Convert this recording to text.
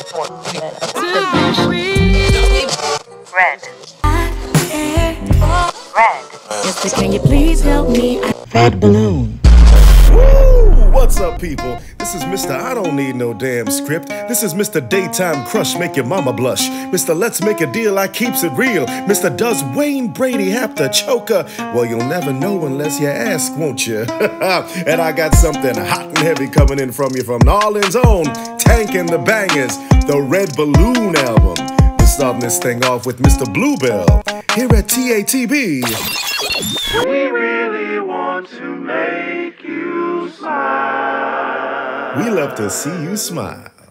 Red. Red. Mister, can you please help me? Red balloon. Woo! What's up, people? This is Mr. I don't need no damn script. This is Mr. Daytime Crush, make your mama blush. Mr. Let's make a deal, I keeps it real. Mr. Does Wayne Brady have to choke her? Well, you'll never know unless you ask, won't you? And I got something hot and heavy coming in from you from New Orleans' own Tank and the Bangas, the Red Balloon album. We're starting this thing off with Mr. Bluebell here at TATB. We really want to make you smile. We love to see you smile.